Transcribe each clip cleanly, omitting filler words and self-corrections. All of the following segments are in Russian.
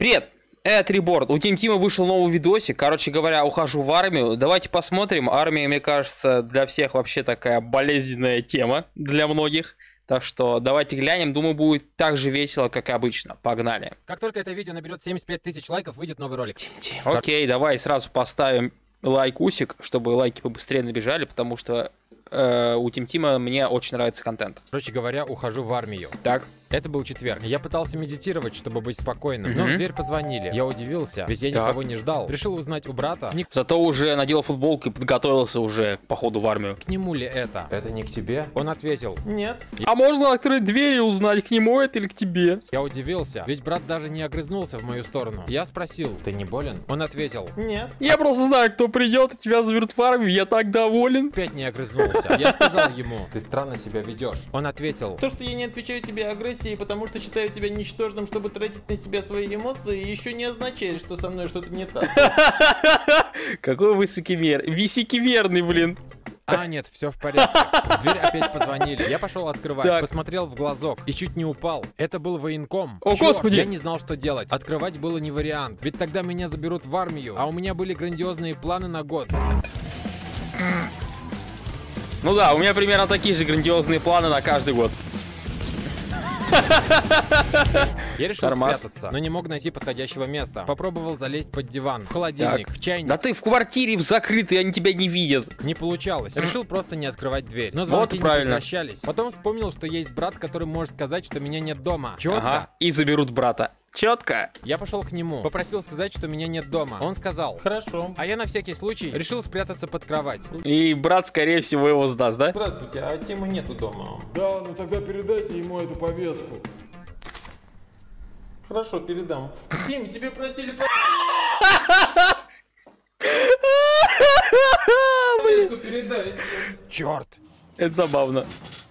Привет, это Реборн. У Тим Тима вышел новый видосик. Короче говоря, ухожу в армию. Давайте посмотрим. Армия, мне кажется, для всех вообще такая болезненная тема. Для многих. Так что давайте глянем. Думаю, будет так же весело, как и обычно. Погнали. Как только это видео наберет 75 тысяч лайков, выйдет новый ролик. Окей, давай сразу поставим лайкусик, чтобы лайки побыстрее набежали, потому что у Тим Тима мне очень нравится контент. Короче говоря, ухожу в армию. Так. Это был четверг. Я пытался медитировать, чтобы быть спокойным, но в дверь позвонили. Я удивился, ведь я никого не ждал. Решил узнать у брата, Зато уже надел футболку и подготовился уже к походу в армию. к нему ли это. Это не к тебе? Он ответил: Нет. А можно открыть дверь и узнать, к нему это или к тебе? я удивился, ведь брат даже не огрызнулся в мою сторону. Я спросил. Ты не болен? Он ответил: Нет. Я просто знаю, кто придет, и тебя заберут в армию, я так доволен. опять не огрызнулся. Я сказал ему. Ты странно себя ведешь. Он ответил: То, что я не отвечаю тебе агрессией, потому что считаю тебя ничтожным, чтобы тратить на тебя свои эмоции, еще не означает, что со мной что-то не так. Какой высокомерный, блин. а, нет, все в порядке. В дверь опять позвонили. Я пошел открывать, Так. посмотрел в глазок и чуть не упал. Это был военком. О, Чёрт, господи! Я не знал, что делать. Открывать было не вариант, ведь тогда меня заберут в армию, а у меня были грандиозные планы на год. Ну да, у меня примерно такие же грандиозные планы на каждый год. Я решил Тормоз. спрятаться, но не мог найти подходящего места. Попробовал залезть под диван, в холодильник, Так. в чайник. Да ты в квартире в закрытой, они тебя не видят. Не получалось. Решил просто не открывать дверь. Но звонки и не правильно. прекращались. Потом вспомнил, что есть брат, который может сказать, что меня нет дома. Четко. Ага, и заберут брата. Четко. Я пошел к нему, попросил сказать, что меня нет дома. Он сказал: Хорошо. а я на всякий случай решил спрятаться под кровать. И брат, скорее всего, его сдаст, да? Здравствуйте, а Тима нету дома. Да, ну тогда передайте ему эту повестку. Хорошо, передам. Тим, тебе просили повестку передать. Черт! Это забавно.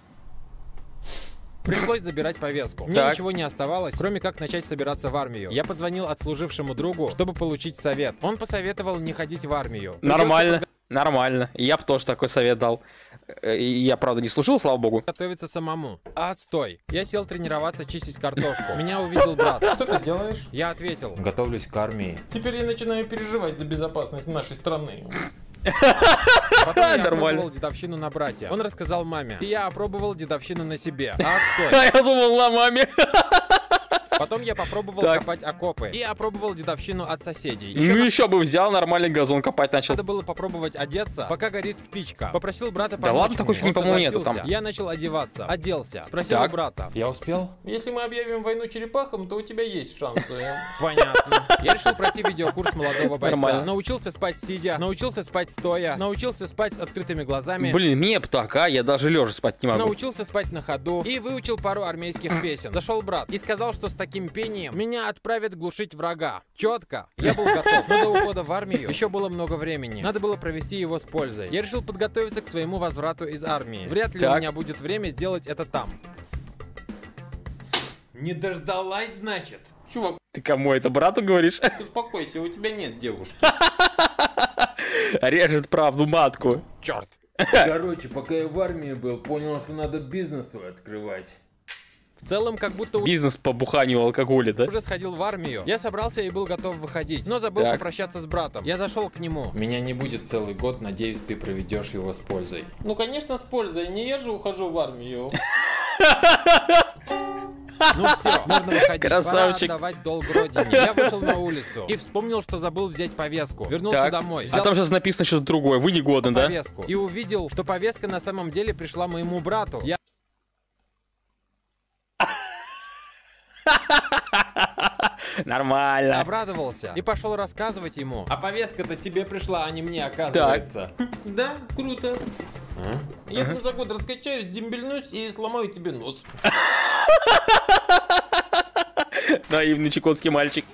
Пришлось забирать повестку. Мне Так. ничего не оставалось, кроме как начать собираться в армию. Я позвонил отслужившему другу, чтобы получить совет. Он посоветовал не ходить в армию. Нормально. Нормально. Я бы тоже такой совет дал. Я, правда, не слушал, слава богу. Готовиться самому. Отстой. Я сел тренироваться чистить картошку. Меня увидел брат. Что ты делаешь? Я ответил: Готовлюсь к армии. Теперь я начинаю переживать за безопасность нашей страны. потом я Нормально. опробовал дедовщину на брате. Он рассказал маме. И я опробовал дедовщину на себе. Отстой. Я думал на маме. Потом я попробовал Так. копать окопы. И опробовал дедовщину от соседей. Ну еще бы взял, нормальный газон копать начал. Надо было попробовать одеться, пока горит спичка. Попросил брата Да помочь ладно, такой мне. фигни, Он по-моему, нету согласился. там. Я начал одеваться. Оделся. Спросил Так. у брата. Я успел? Если мы объявим войну черепахам, то у тебя есть шансы. Понятно. Я решил пройти видеокурс молодого бойца. Нормально. Научился спать сидя, научился спать стоя, научился спать с открытыми глазами. Блин, мне бы так, а? Я даже лежа спать не могу. Научился спать на ходу и выучил пару армейских песен. Зашел брат и сказал, что с таким пением меня отправят глушить врага. Четко. Я был готов, но до ухода в армию еще было много времени. Надо было провести его с пользой. Я решил подготовиться к своему возврату из армии. Вряд ли Так. у меня будет время сделать это там. Не дождалась, значит? Чувак, Ты кому это, брату говоришь? успокойся, у тебя нет девушки. Режет правду матку. Черт. Короче, пока я в армии был, понял, что надо бизнес свой открывать. В целом, как будто Бизнес по буханию алкоголя, да? уже сходил в армию. Я собрался и был готов выходить, но забыл Так. попрощаться с братом. Я зашел к нему. Меня не будет целый год, надеюсь, ты проведешь его с пользой. Ну, конечно, с пользой. Не я же ухожу в армию. Ну все, можно выходить. Красавчик. Пора отдавать долг родине. Я вышел на улицу и вспомнил, что забыл взять повестку. Вернулся Так. домой, А взял там сейчас написано что-то другое. Вы негодны, да? повестку и увидел, что повестка на самом деле пришла моему брату. Я Нормально. обрадовался и пошел рассказывать ему. А повестка-то тебе пришла, а не мне, оказывается. Да, круто. Я там за год раскачаюсь, дембельнусь и сломаю тебе нос. Наивный чукотский мальчик.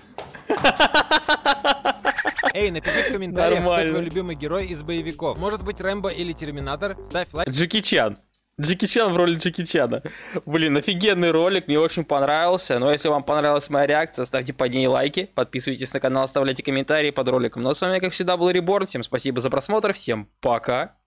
Эй, напиши в комментариях, кто Нормально. твой любимый герой из боевиков. Может быть, Рэмбо или Терминатор? Ставь лайк. Джеки Чан. Джеки Чан в роли Джеки Чана. Блин, офигенный ролик, мне очень понравился. Но если вам понравилась моя реакция, ставьте под ней лайки, подписывайтесь на канал, оставляйте комментарии под роликом. Ну а с вами, как всегда, был Реборн. Всем спасибо за просмотр, всем пока.